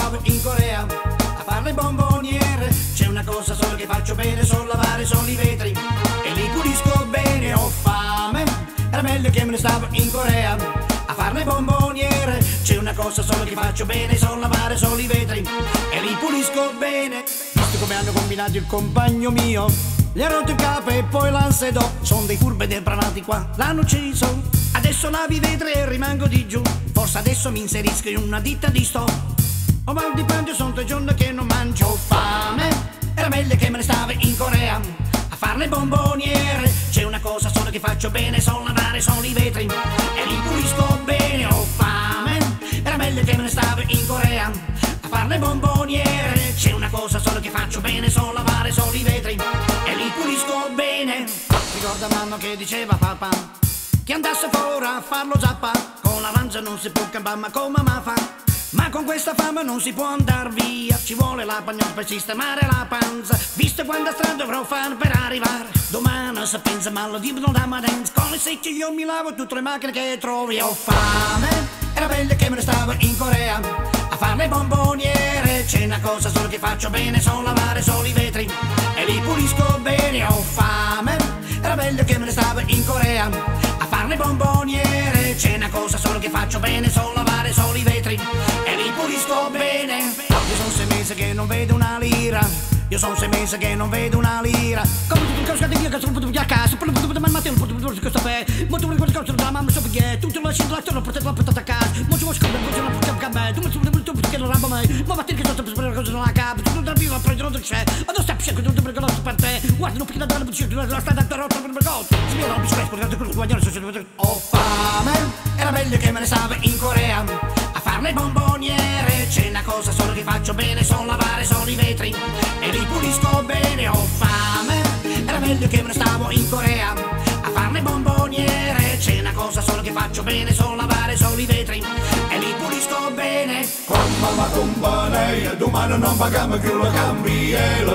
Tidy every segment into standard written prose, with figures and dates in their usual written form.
stavo in Corea a fare le bomboniere. C'è una cosa solo che faccio bene, so lavare solo i vetri e li pulisco bene. Ho fame, era meglio che me ne stavo in Corea a fare le bomboniere. C'è una cosa solo che faccio bene, so lavare solo i vetri e li pulisco bene. Visto come hanno combinato il compagno mio, gli ha rotto il capo e poi l'ansedò. Sono dei furbi dei branati qua, l'hanno ucciso. Adesso lavi i vetri e rimango di giù. Forse adesso mi inserisco in una ditta di sto. Ho mal di pancia, sono 3 giorni che non mangio. Ho fame, era meglio che me ne stavo in Corea a fare le bomboniere. C'è una cosa solo che faccio bene, so lavare solo i vetri e li pulisco bene. Ho fame, era meglio che me ne stavo in Corea a fare le bomboniere. C'è una cosa solo che faccio bene, so lavare solo i vetri e li pulisco bene. Ricorda mamma che diceva papà che andasse fuori a farlo zappa. Con la mangia non si può campare, ma come mamma fa. Ma con questa fama non si può andar via. Ci vuole la pagnotta per sistemare la panza. Visto quanta strada dovrò fare per arrivare. Domani se pensa male di non da madenza. Con le secchie io mi lavo tutte le macchine che trovi. Ho fame, era meglio che me ne stavo in Corea a fare le bomboniere. C'è una cosa solo che faccio bene, so lavare solo i vetri e li pulisco bene. Ho fame, era meglio che me ne stavo in Corea a fare le bomboniere. C'è una cosa solo che faccio bene, so lavare solo i vetri e li pulisco bene. Io sono 6 mesi che non vedo una lira. Io sono 6 mesi che non vedo una lira. Come tutto il caso di via che sono potuto via a casa. Per il mattino non potuto dire questo fè. Ma tu ricordi cosa della mamma so perché. Tutto lo scendo l'altro l'ho portato a casa. Ma ci vuoi scoprire cosa non portiamo a me. Tu mi sono venuto perché non rambo mai. Ma battere che sto per sparare cosa non la capo. Tu non da vivo a prendere non c'è. Adesso stai pisciando tutto perché non so per te. Guarda non perché da la bicicletta la strada da rotta per il mercato. Si vede la bicicletta perché quello guadagnare se ho fame. Era meglio che me ne stavo in Corea a fare le bomboniere. C'è una cosa solo che faccio bene, so lavare solo i vetri e li pulisco bene. Ho fame, era meglio che me ne stavo in Corea a fare le bomboniere. C'è una cosa solo che faccio bene, so lavare solo i vetri e li pulisco bene. Con mamma compagnia, domani non paghiamo più la cambiela.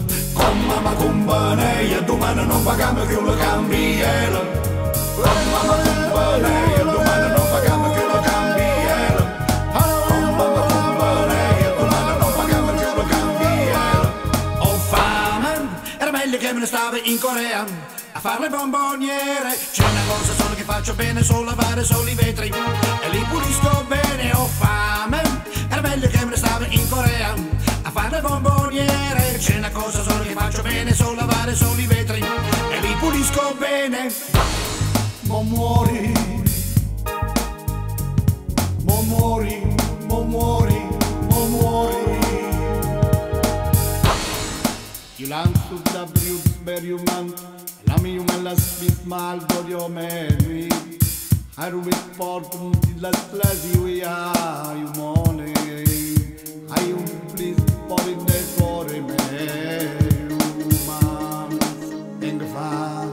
Con mamma compagnia, domani non paghiamo più la cambiela. Con mamma compagnia, domani non paghiamo più la cambiela. Con mamma compagnia, domani non paghiamo più la cambiela. Ho fame, era meglio che me ne stavo in Corea a fare le bomboniere. C'è una cosa solo che faccio bene, so lavare solo i vetri e li pulisco bene. Ho fame, era meglio che me ne stavo in Corea a fare le bomboniere. C'è una cosa solo che faccio bene, so lavare solo i vetri e li pulisco bene. Mo muori, mo muori, mo muori, mo muori. Ilan sub da briut beriuman, la miume la spit mal dorio menui. Arubit portum ti la splasi uia iumone. Ai un plis porin de core me uman engfan.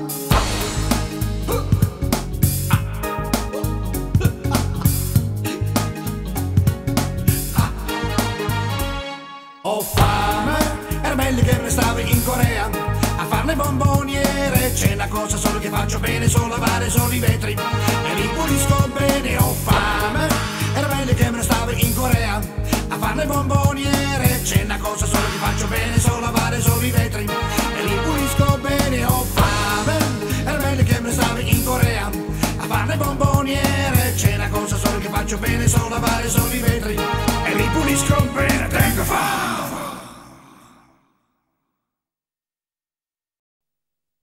Ho fame, era meglio che me ne stavo in Corea a fare le bomboniere. C'è una cosa solo che faccio bene, so lavare solo i vetri e li pulisco bene. Ho fame, era meglio che me ne stavo in Corea a fare le bomboniere. C'è una cosa solo che faccio bene, so lavare solo i vetri e li pulisco bene. Ho fame, era meglio che me ne stavo in Corea a fare le bomboniere. C'è una cosa solo che faccio bene, so lavare solo i vetri